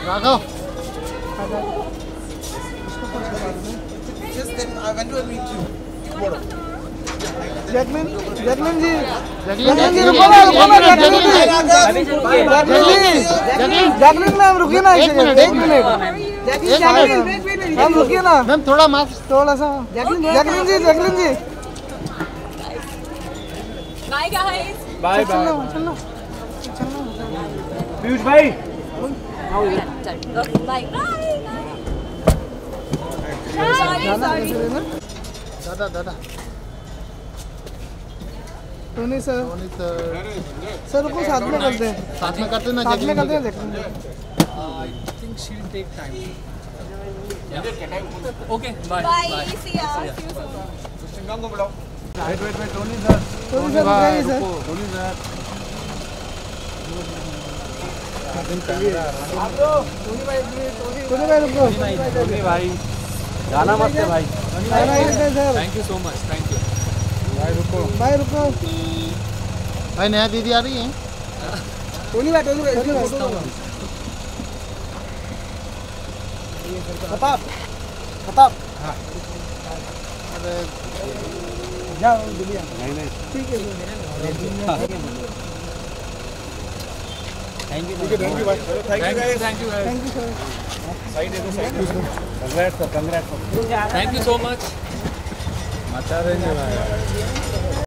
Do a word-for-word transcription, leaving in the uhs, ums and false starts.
Raghav Jacqueline Jacqueline ji Jacqueline ji रुको ना रुको ना Jacqueline ji Jacqueline Jacqueline ma'am रुकिए ना एक मिनट एक मिनट जैकलिन मैम रुकिए ना मैम थोड़ा मास्क थोड़ा सा Jacqueline ji Jacqueline ji bye guys bye bye चलना पीयूष भाई चल बाय बाय दादा दादा Tony sir Tony sir sir रुको साथ में करते हैं साथ में करते ना साथ में करते हैं Jacqueline I think she'll take time. Yeah. Okay, bye. Bye see ya see you soon wait wait wait Tony sir Tony sir रुकिए सर टोनी सर टोनी भाई रुको टोनी भाई जाना मत है भाई sir Thank you so much. Thank you. भाई रुको भाई रुको भाई नया दीदी आ रही है टोनी भाई टोनी भाई प्रताप प्रताप अरे जाओ दिलिया नहीं नहीं ठीक है थैंक यू थैंक यू भाई thank Thank you. Thank you. guys. Thank you sir side दे दो side congrats sir congrats Thank you so much. मचा देंगे भाई